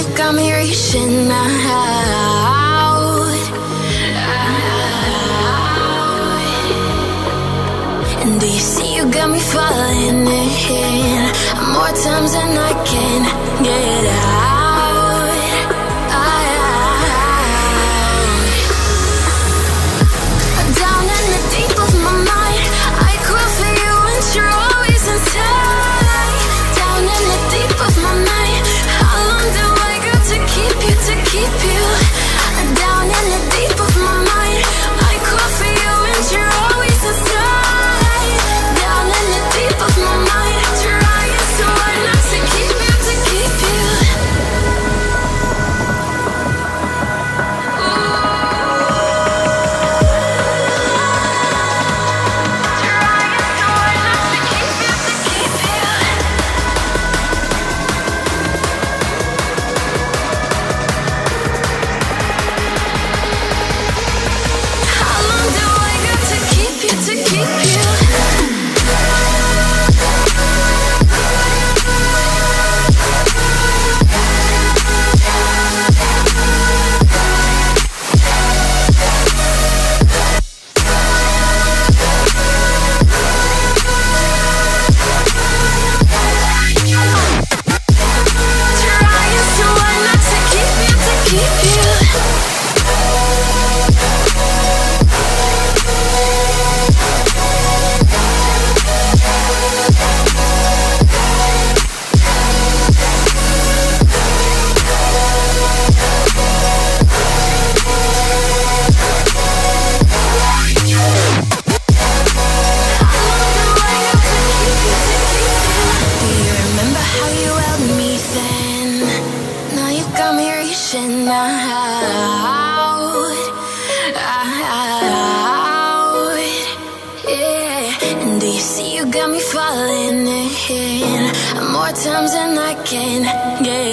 got me reaching out. And do you see you got me falling in more times than I can get out. Down in the deep of my mind, I crawl for you and you're always inside. Down in the deep of my mind, how long do I got to keep you, to keep you? Down in the deep of my mind, I crawl for you and you're always inside. Down in the deep of my mind, trying so hard not to keep you, to keep you. Times and I can get